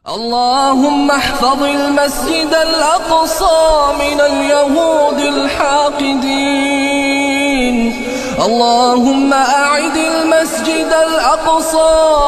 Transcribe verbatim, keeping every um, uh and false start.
اللهم احفظ المسجد الأقصى من اليهود الحاقدين. اللهم أعد المسجد الأقصى